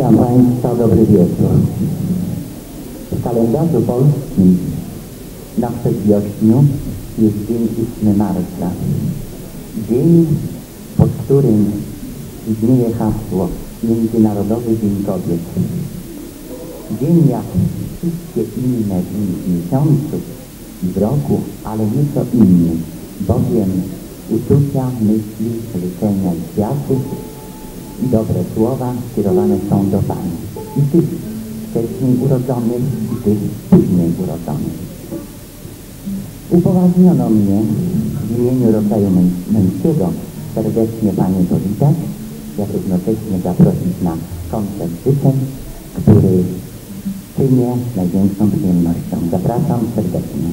Witam Państwa, dobry wieczór. W kalendarzu polskim na przedwiośniu jest dzień 8 marca. Dzień, pod którym istnieje hasło Międzynarodowy Dzień Kobiet. Dzień jak wszystkie inne dni w miesiącu i w roku, ale nieco inny, bowiem uczucia, myśli, życzenia i kwiaty i dobre słowa skierowane są do Pani. I tych wcześniej urodzonych, i tych później urodzonych. Upoważniono mnie w imieniu rodzaju męskiego serdecznie Panie powitać, jak równocześnie zaprosić na koncert życzeń, który czynię z największą przyjemnością. Zapraszam serdecznie.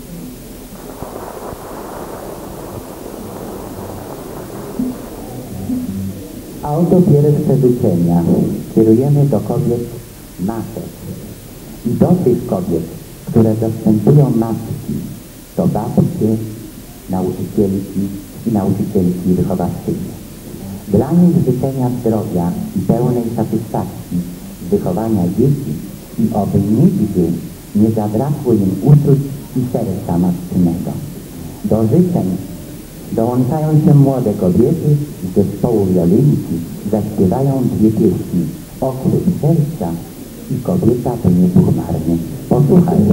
A oto pierwsze życzenia kierujemy do kobiet matek i do tych kobiet, które zastępują matki, to babcie, nauczycielki i nauczycielki wychowawczynie. Dla nich życzenia zdrowia i pełnej satysfakcji z wychowania dzieci i oby nigdy nie zabrakło im uczuć i serca matczynego. Do życzeń dołączają się młode kobiety z zespołu Wiolinki, zaśpiewają dwie pieśni: Ochryp serca i Kobieta to niepochmarnie. Posłuchajmy.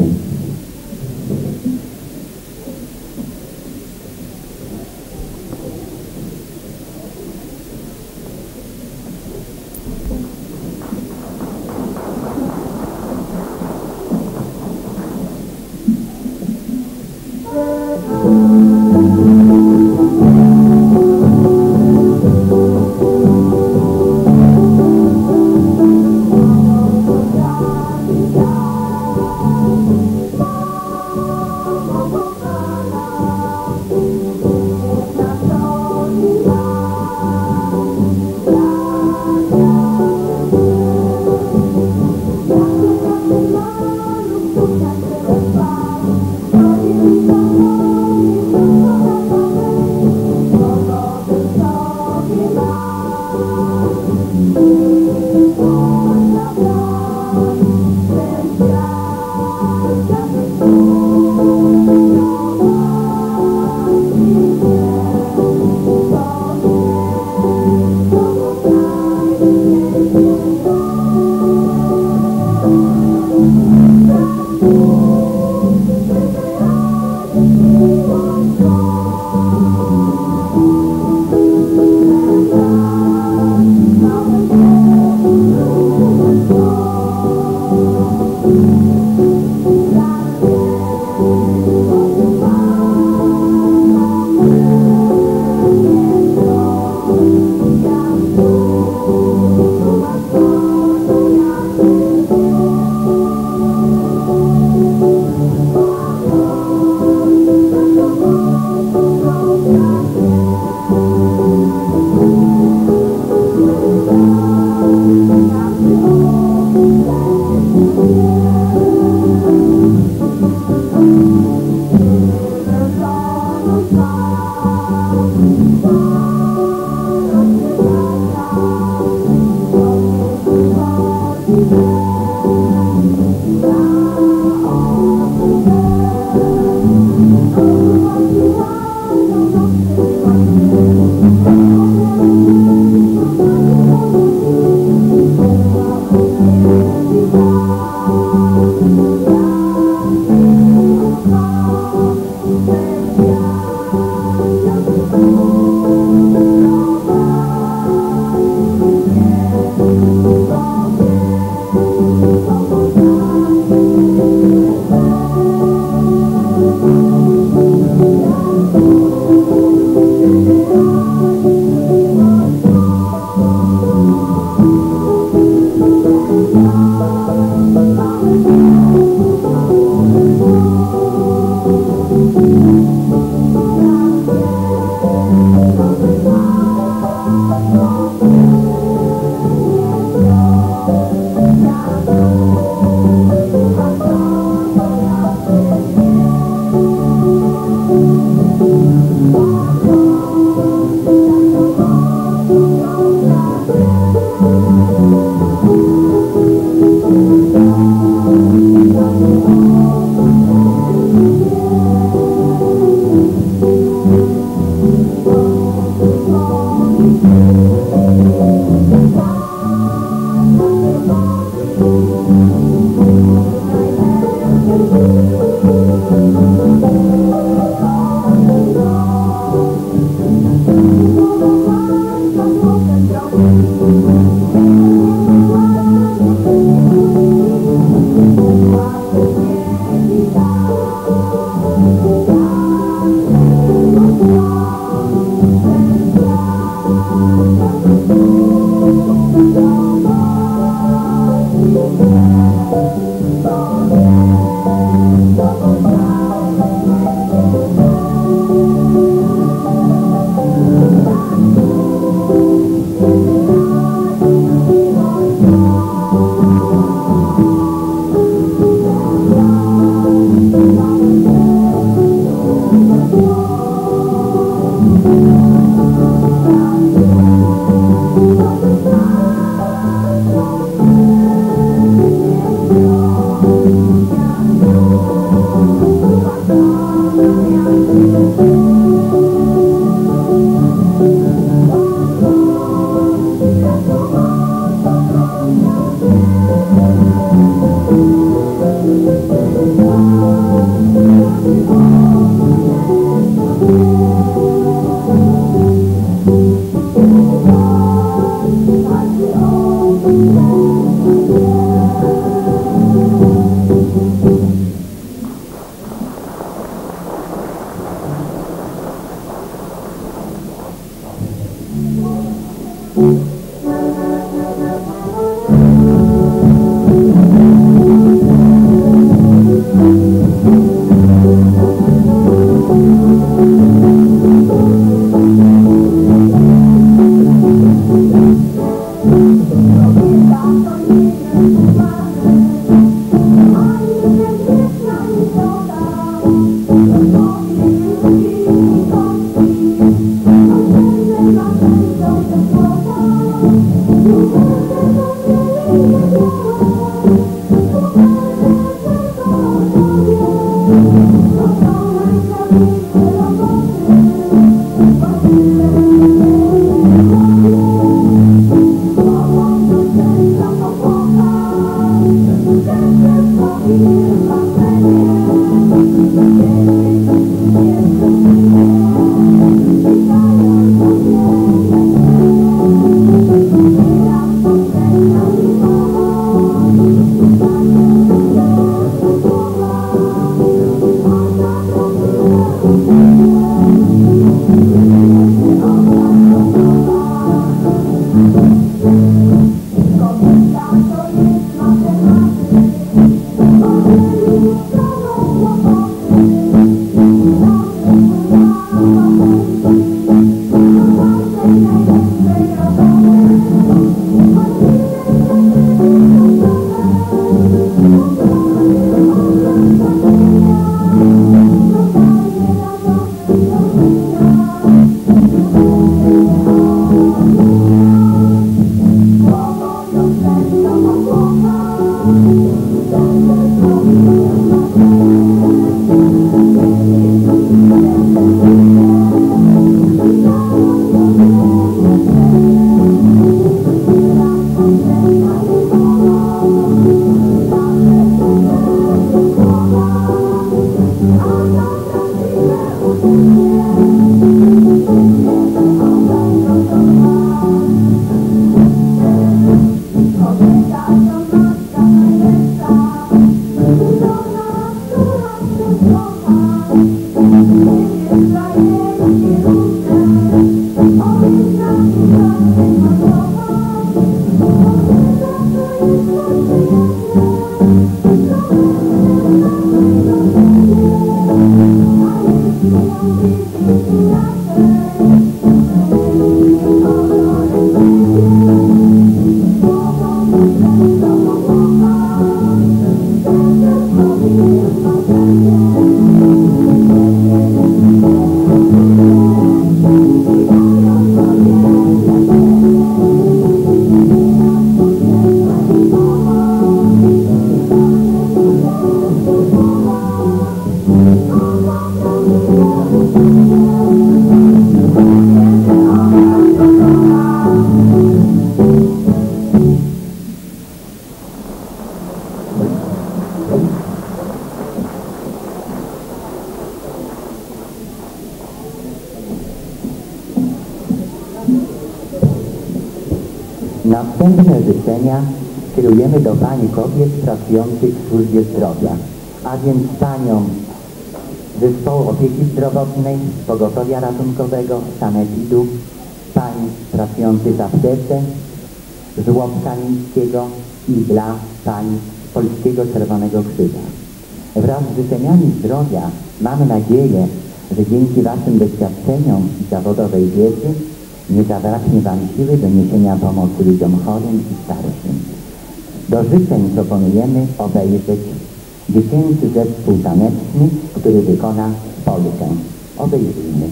Następne życzenia kierujemy do pań i kobiet pracujących w służbie zdrowia, a więc paniom Zespołu Opieki Zdrowotnej, Pogotowia Ratunkowego, sanepidu, pań pracujących w aptece, żłobka miejskiego i dla pań Polskiego Czerwonego Krzyża. Wraz z życzeniami zdrowia mamy nadzieję, że dzięki waszym doświadczeniom i zawodowej wiedzy nie zabraknie wam siły do niesienia pomocy ludziom chorym i starszym. Do życzeń proponujemy obejrzeć dziecięcy zespół taneczny, który wykona polkę. Obejrzyjmy.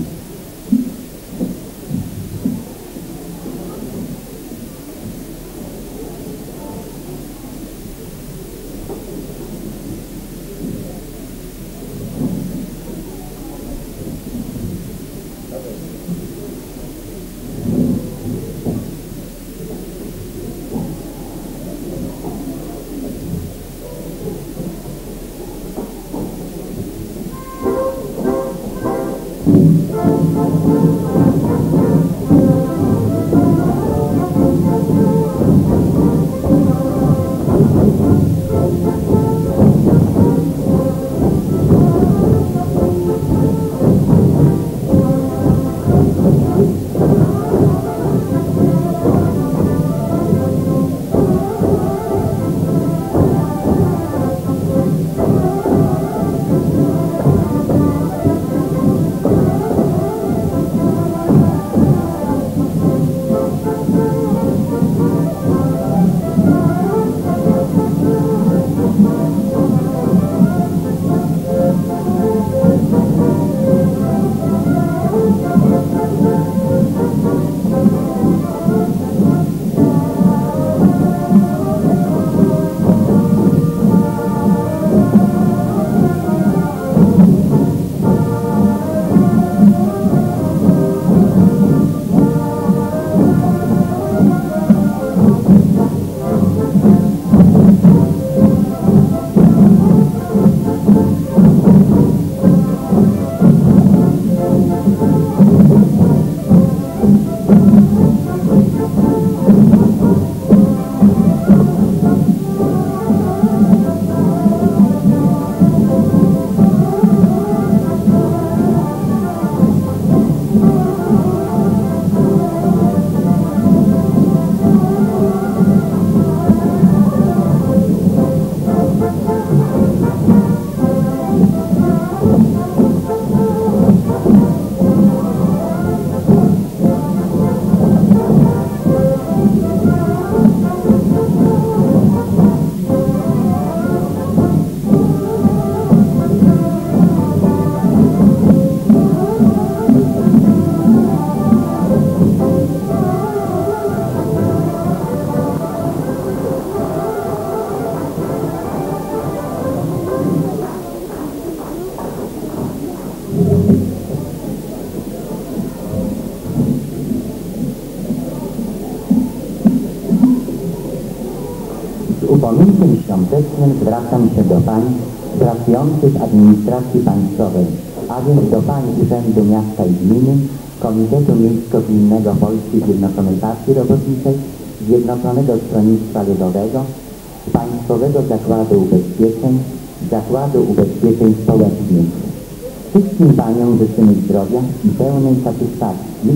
upomnieniem świątecznym zwracam się do pań pracujących w administracji państwowej, a więc do pań Urzędu Miasta i Gminy, Komitetu Miejsko-Gminnego Polskiej Zjednoczonej Partii Robotniczej, Zjednoczonego Stronnictwa Ludowego, Państwowego Zakładu Ubezpieczeń, Zakładu Ubezpieczeń Społecznych. Wszystkim paniom życzymy zdrowia i pełnej satysfakcji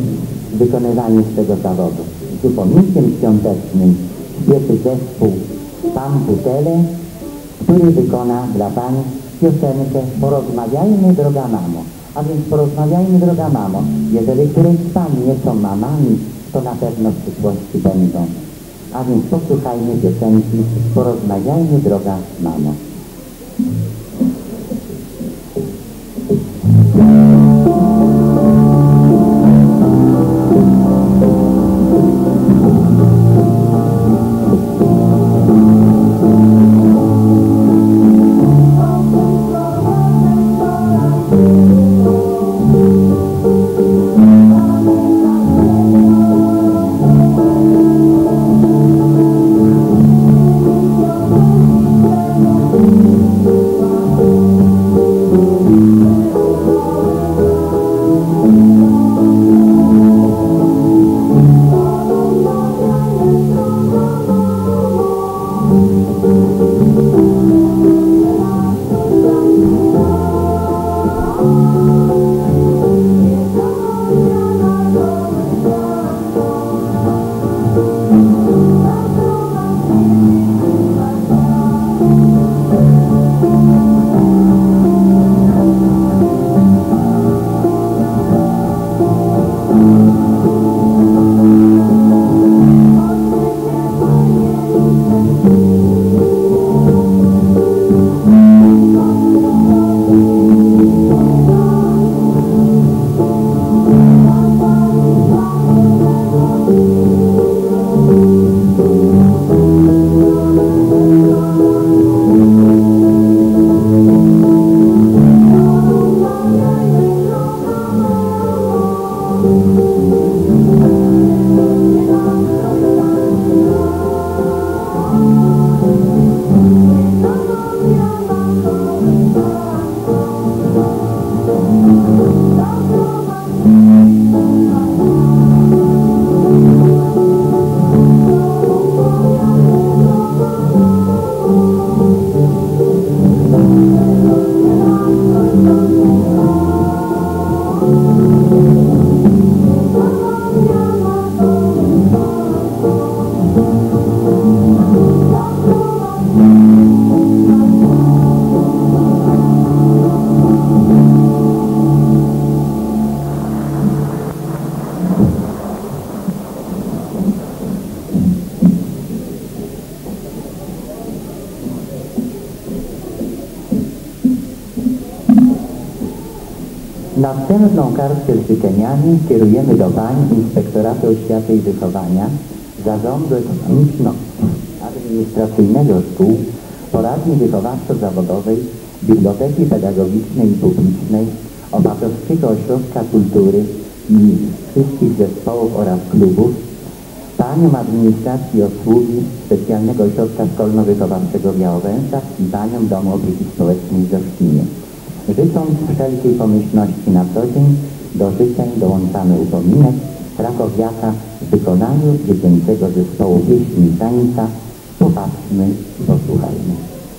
w wykonywaniu swego zawodu. Z upomnieniem świątecznym śpieszy zespół Pan Butele, który wykona dla pań piosenkę Porozmawiajmy, droga mamo. A więc porozmawiajmy, droga mamo. Jeżeli któreś z pań nie są mamami, to na pewno w przyszłości będą. A więc posłuchajmy piosenki Porozmawiajmy, droga mamo. Następną kartkę z życzeniami kierujemy do pań Inspektoratu Oświaty i Wychowania, Zarządu Ekonomiczno-Administracyjnego Szkół, Poradni Wychowawczo-Zawodowej, Biblioteki Pedagogicznej i Publicznej, Opatowskiego Ośrodka Kultury i wszystkich zespołów oraz klubów, paniom Administracji Obsługi Specjalnego Ośrodka Szkolno-Wychowawczego w Białowęsach i paniom Domu Opieki Społecznej w Gościnie. Życząc wszelkiej pomyślności na co dzień, do życzeń dołączamy upominek krakowiaka w wykonaniu dziecięcego zespołu pieśni i tańca. Popatrzmy i posłuchajmy.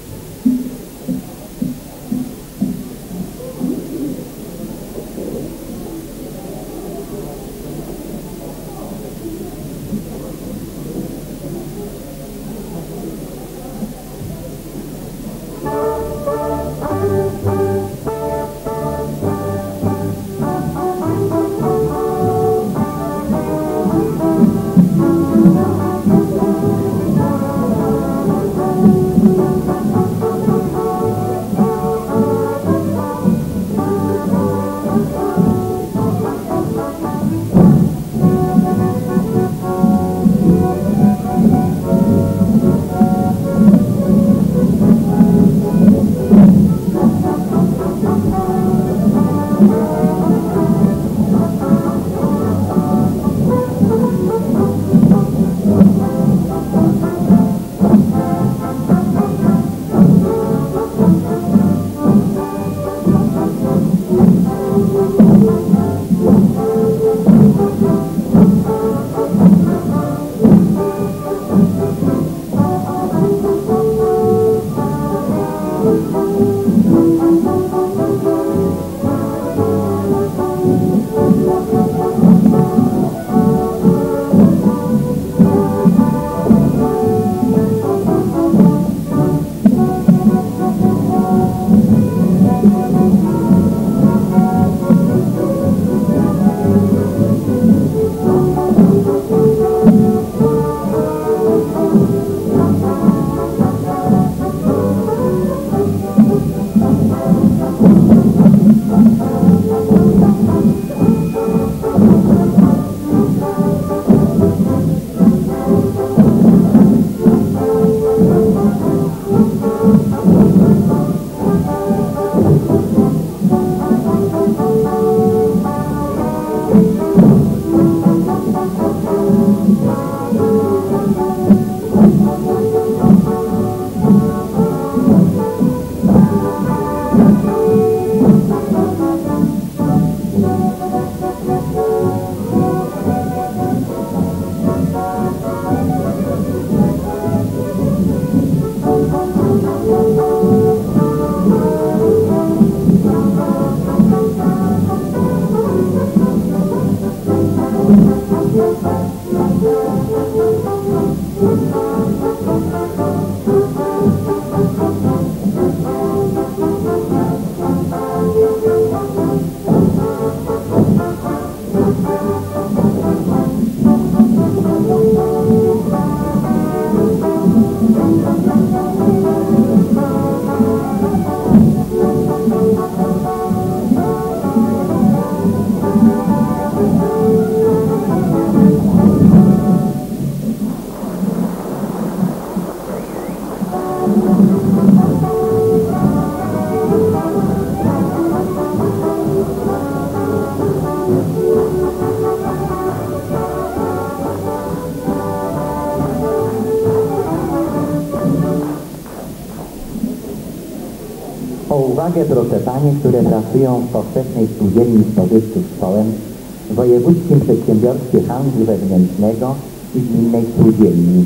Uwagę proszę panie, które pracują w Powszechnej Spółdzielni Spożywczych Szkołem, w Wojewódzkim Przedsiębiorstwie Handlu Wewnętrznego i Gminnej Spółdzielni.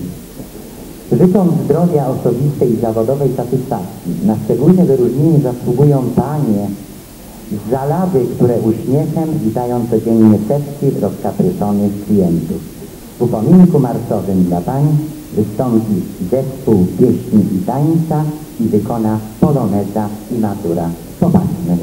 Życząc zdrowia osobistej i zawodowej satysfakcji, na szczególne wyróżnienie zasługują panie z Zalawy, które uśmiechem witają codziennie setki rozkapryszonych klientów. W upominku marszowym dla pań wystąpi zespół pieśni i tańca i wykona poloneza i matura. Popatrzmy.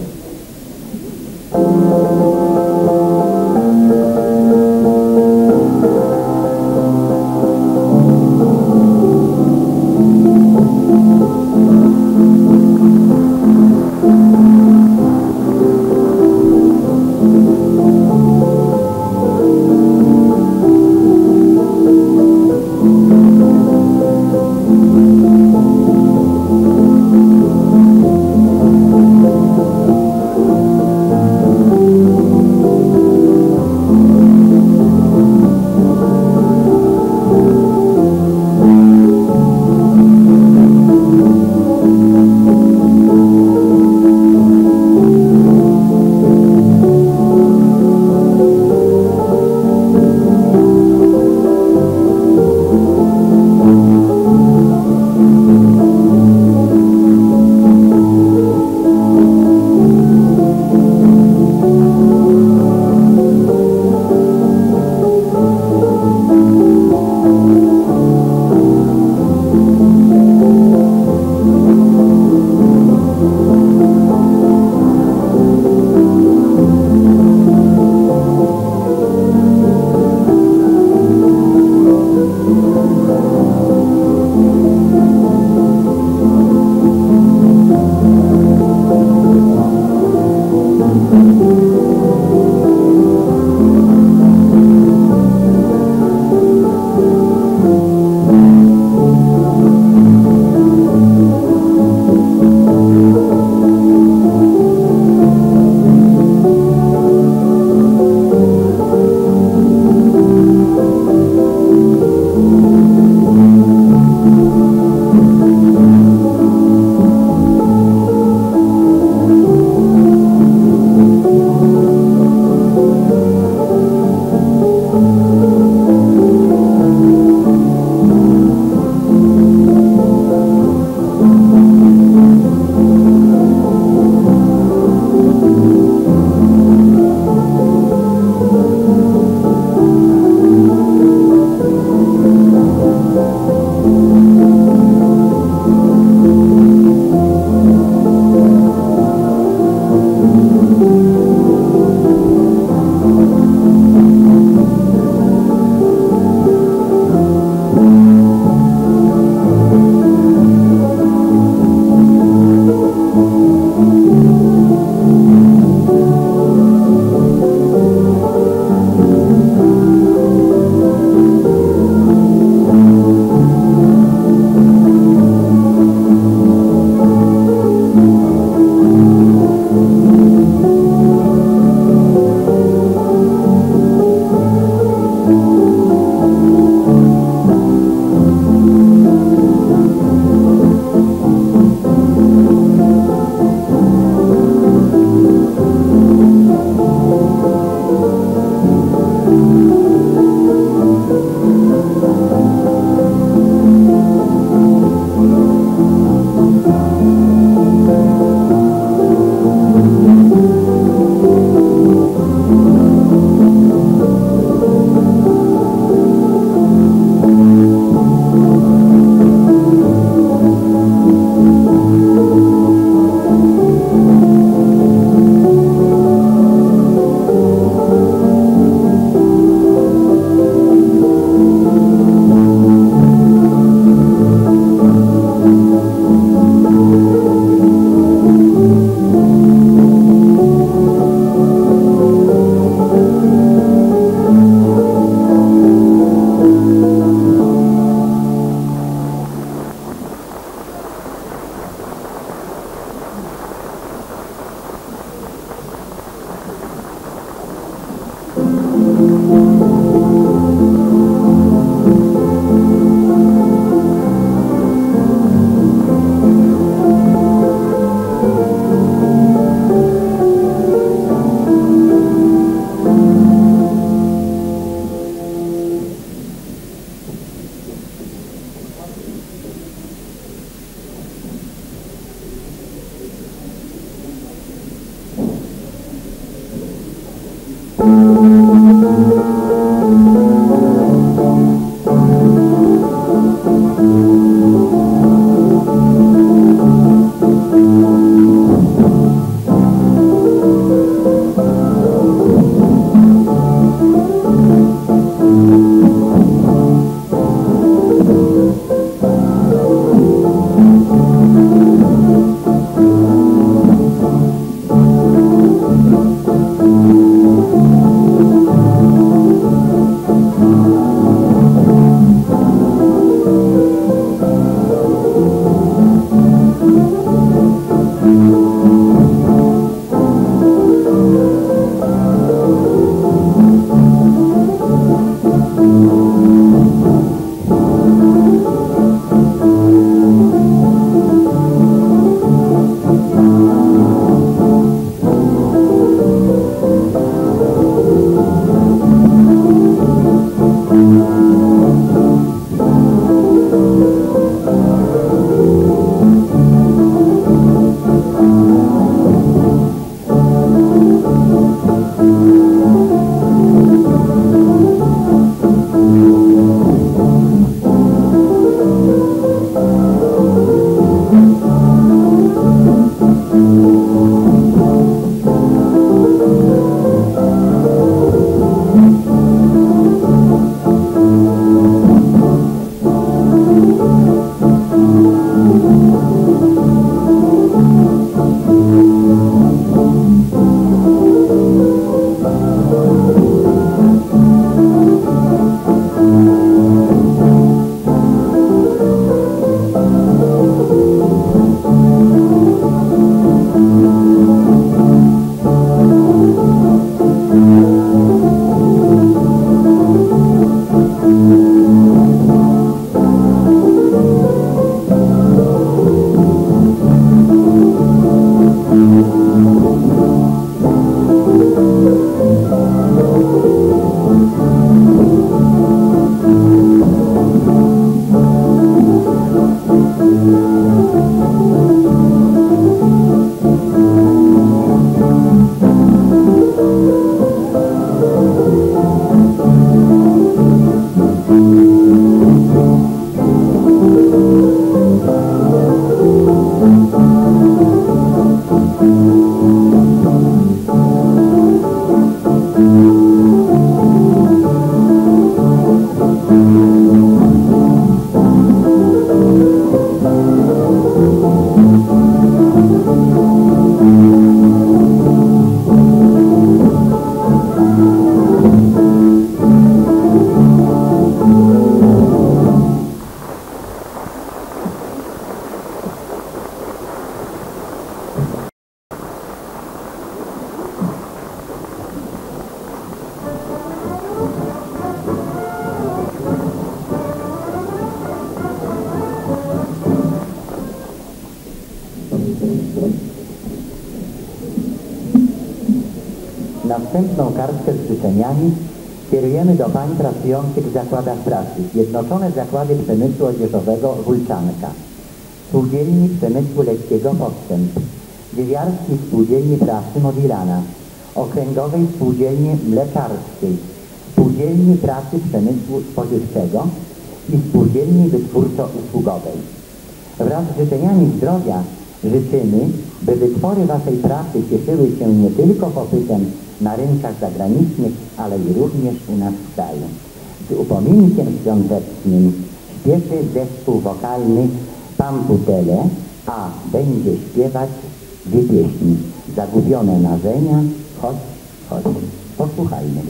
następną kartkę z życzeniami kierujemy do pań pracujących w zakładach pracy. Zjednoczone Zakłady Przemysłu Odzieżowego Wólczanka, Spółdzielni Przemysłu Lekkiego Postęp, Dziewiarskiej Spółdzielni Pracy Modilana, Okręgowej Spółdzielni Mleczarskiej, Spółdzielni Pracy Przemysłu Spożywczego i Spółdzielni Wytwórczo-Usługowej. Wraz z życzeniami zdrowia życzymy, by wytwory waszej pracy cieszyły się nie tylko popytem na rynkach zagranicznych, ale i również u nas w kraju. Z upominkiem świątecznym śpieszy zespół wokalny Pamputele, a będzie śpiewać dwie pieśni: Zagubione marzenia, chodź, chodź. Posłuchajmy.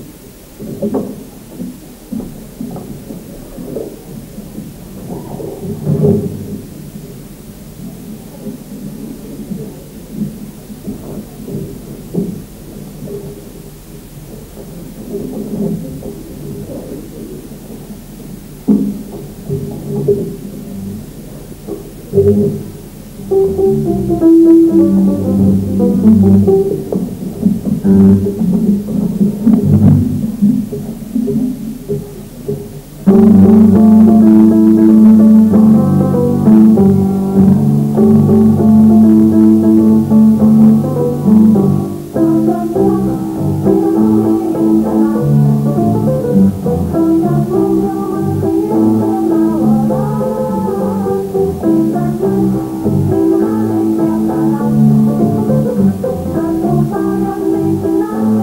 Thank you.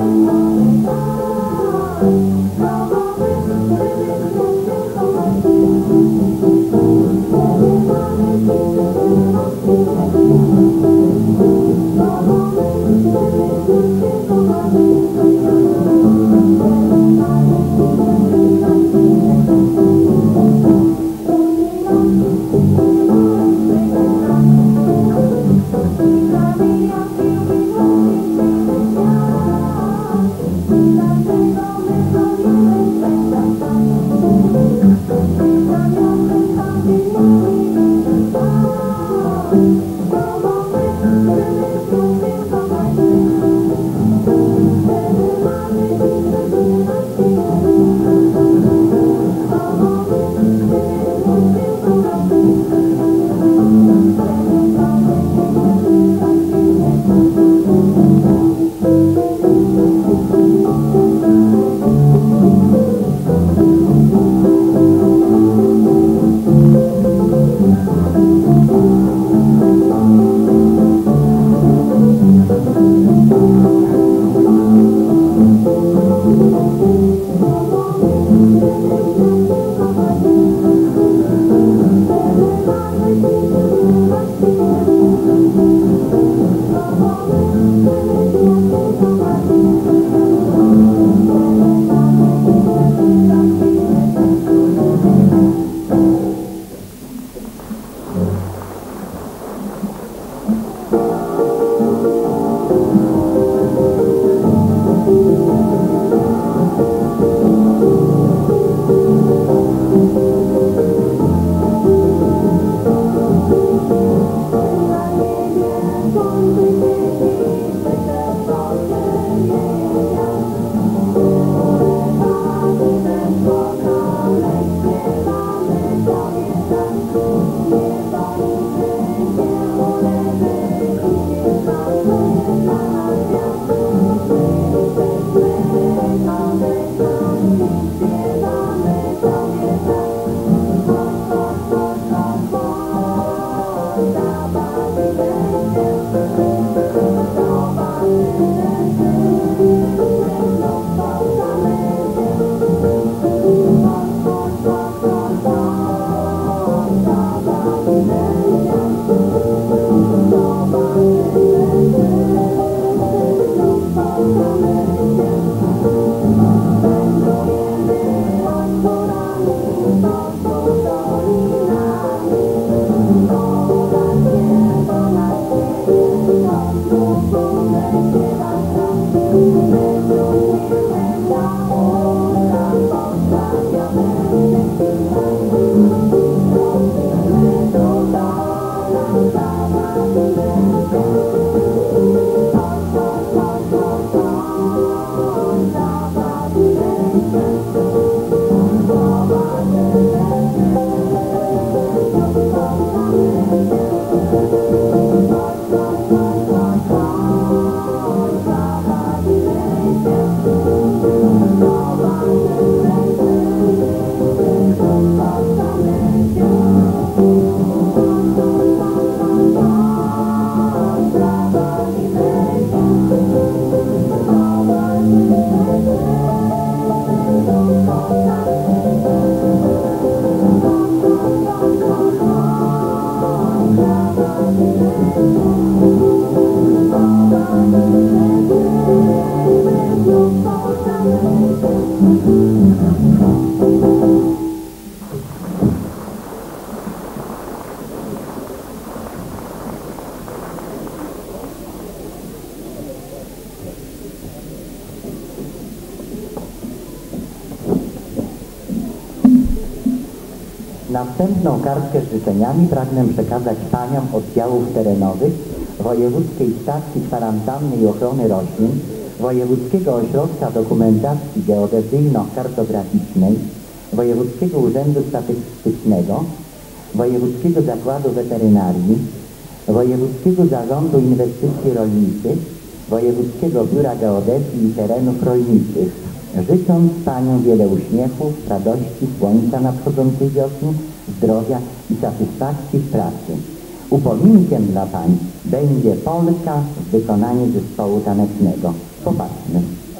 Następną kartkę z życzeniami pragnę przekazać paniom oddziałów terenowych Wojewódzkiej Stacji Kwarantanny i Ochrony Roślin, Wojewódzkiego Ośrodka Dokumentacji Geodezyjno-Kartograficznej, Wojewódzkiego Urzędu Statystycznego, Wojewódzkiego Zakładu Weterynarii, Wojewódzkiego Zarządu Inwestycji Rolniczych, Wojewódzkiego Biura Geodezji i Terenów Rolniczych, życząc paniom wiele uśmiechów, radości, słońca nadchodzącej wiosny, zdrowia i satysfakcji w pracy. Upominkiem dla pań będzie polka w wykonaniu zespołu tanecznego. Popatrzmy.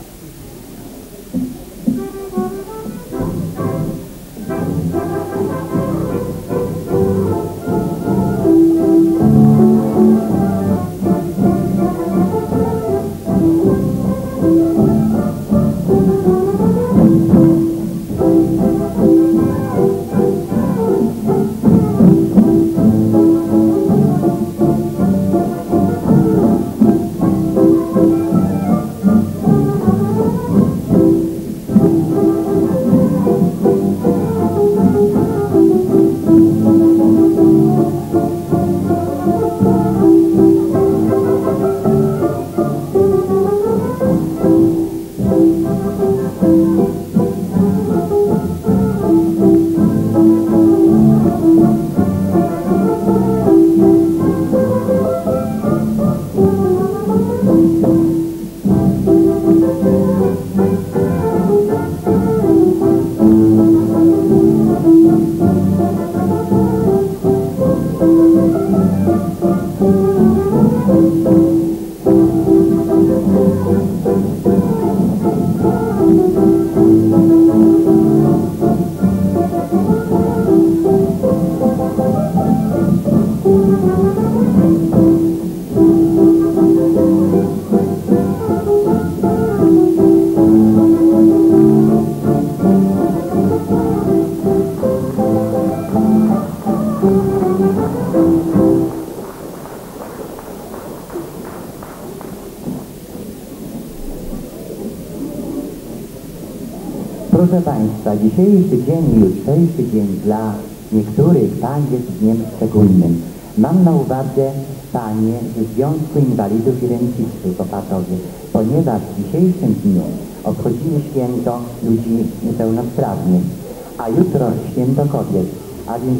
Proszę Państwa, dzisiejszy dzień i jutrzejszy dzień dla niektórych pań jest dniem szczególnym. Mam na uwadze panie ze Związku Inwalidów i Rencistów Opatowie, ponieważ w dzisiejszym dniu obchodzimy święto ludzi niepełnosprawnych, a jutro święto kobiet, a więc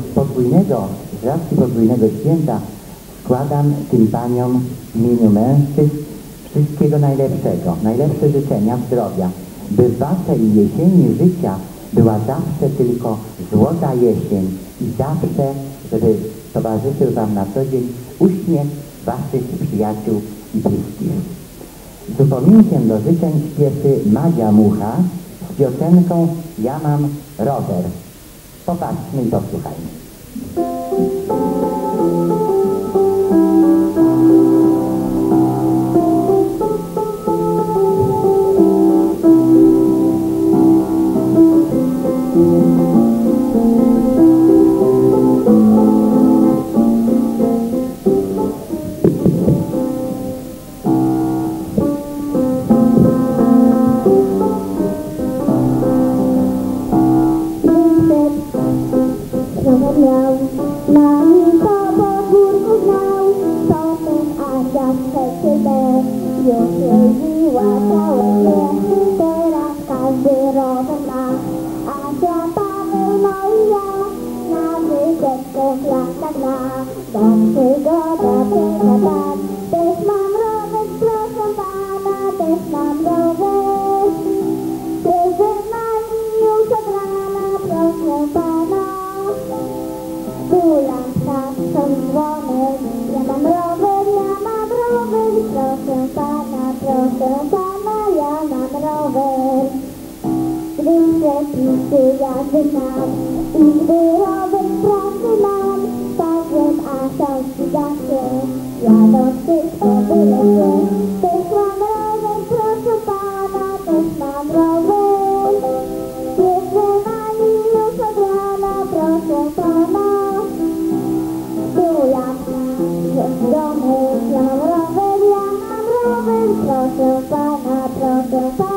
z racji podwójnego święta składam tym paniom w imieniu mężczyzn wszystkiego najlepszego, najlepsze życzenia zdrowia, by w waszej jesieni życia była zawsze tylko złota jesień i zawsze, żeby towarzyszył wam na co dzień uśmiech waszych przyjaciół i bliskich. Z upominkiem do życzeń śpieszy Madzia Mucha z piosenką Ja mam rower. Popatrzmy i posłuchajmy.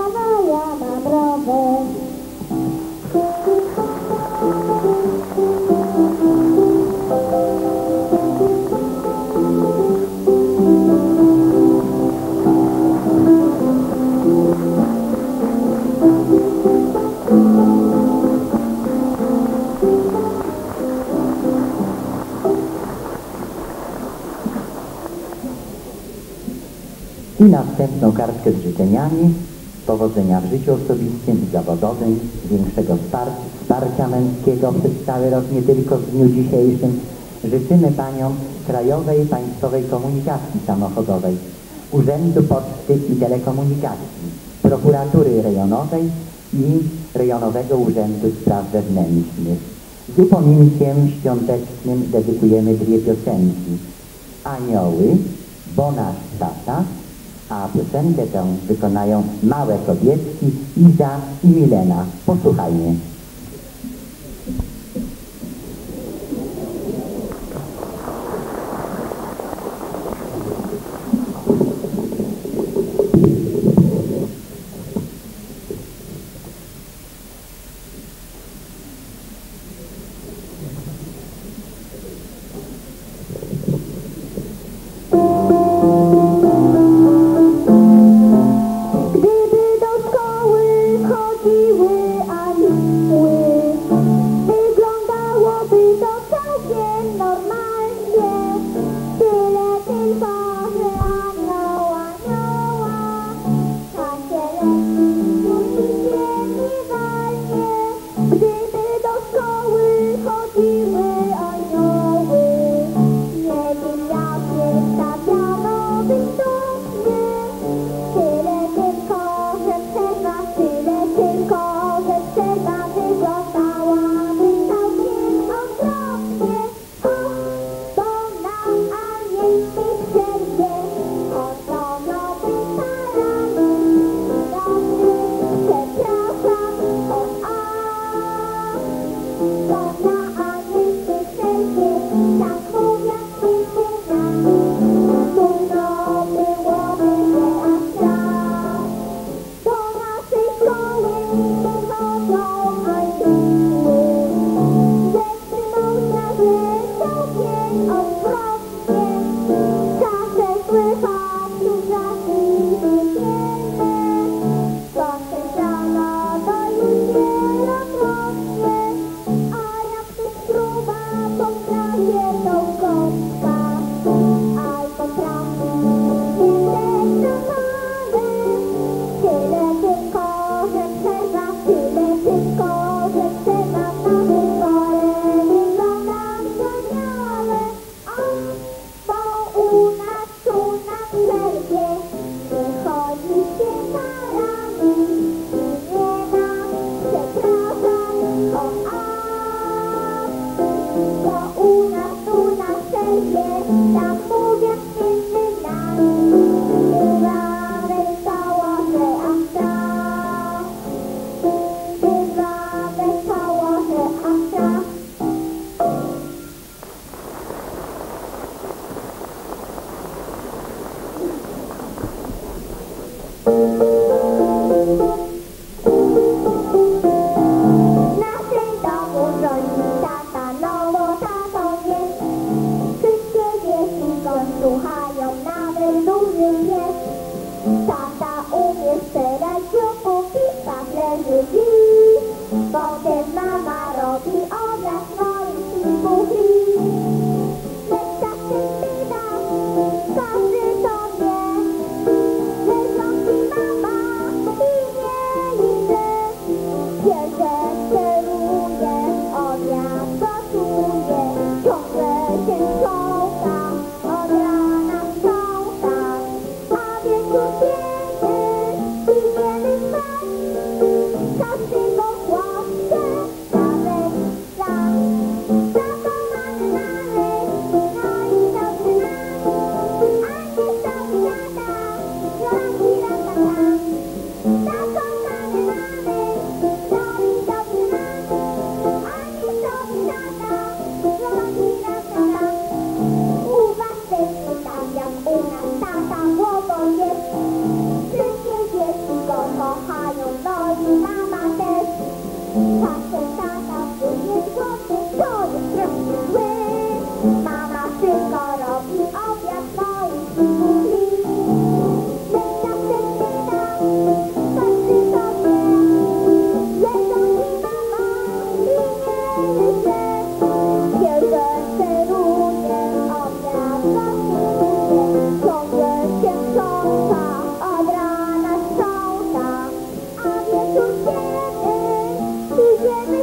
Proszę pana, ja mam rower. następną kartkę z życzeniami, powodzenia w życiu osobistym i zawodowym, większego wsparcia męskiego przez cały rok, nie tylko w dniu dzisiejszym. Życzymy Paniom Krajowej Państwowej Komunikacji Samochodowej, Urzędu Poczty i Telekomunikacji, Prokuratury Rejonowej i Rejonowego Urzędu Spraw Wewnętrznych. Z upominkiem świątecznym dedykujemy dwie piosenki. Anioły, bo nasz tata, a piosenkę tę wykonają małe kobietki Iza i Milena. Posłuchajmy.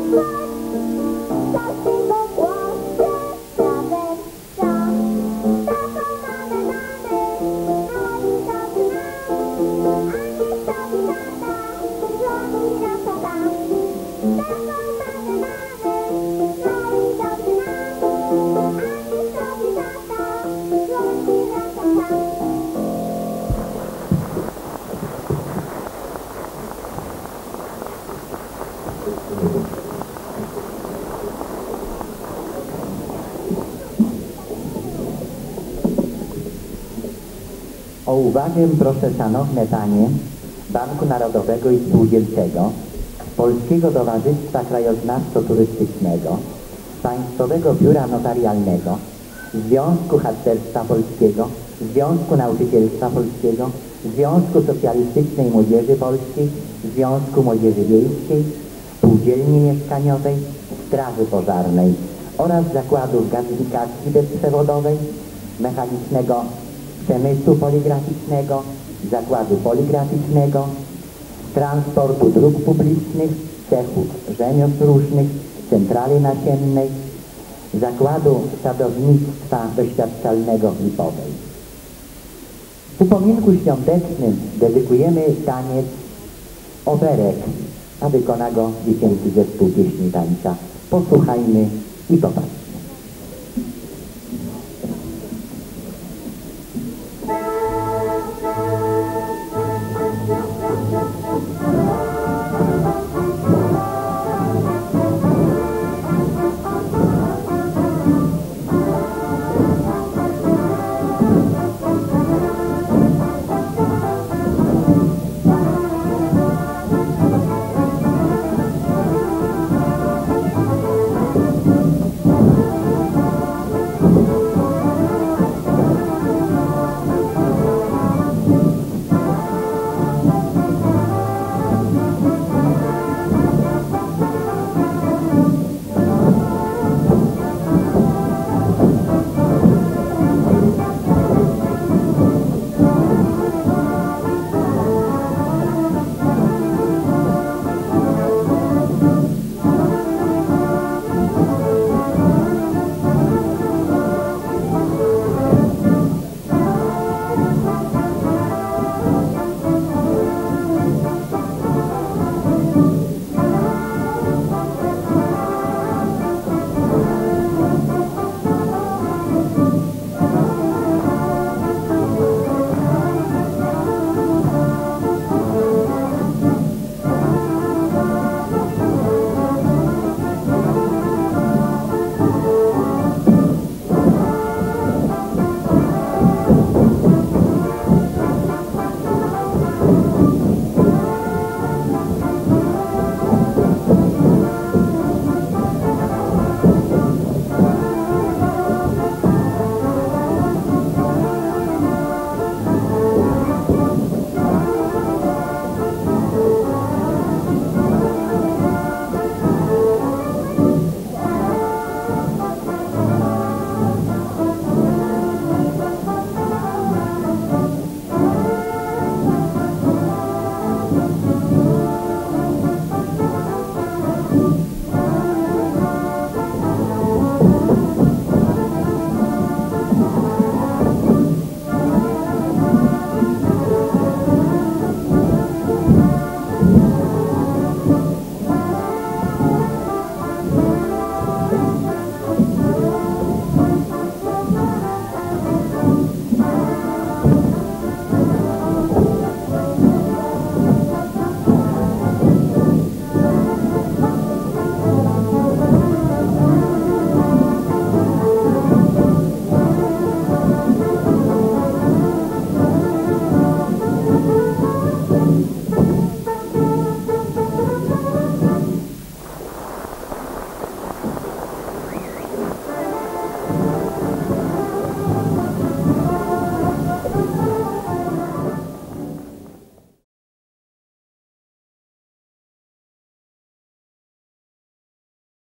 O uwagę proszę, szanowne panie, Banku Narodowego i Spółdzielczego, Polskiego Towarzystwa Krajoznawczo-Turystycznego, Państwowego Biura Notarialnego, Związku Harcerstwa Polskiego, Związku Nauczycielstwa Polskiego, Związku Socjalistycznej Młodzieży Polskiej, Związku Młodzieży Wiejskiej, Spółdzielni Mieszkaniowej, Straży Pożarnej oraz Zakładów Gazyfikacji Bezprzewodowej, Mechanicznego Przemysłu Poligraficznego, Zakładu Poligraficznego, Transportu Dróg Publicznych, Cechów Rzemiosł Różnych, Centrali Nasiennej, Zakładu Sadownictwa Doświadczalnego w Lipowej. W upominku świątecznym dedykujemy taniec Oberek, a wykona go Dziecięcy Zespół Pieśni Tańca. Posłuchajmy i popatrzmy.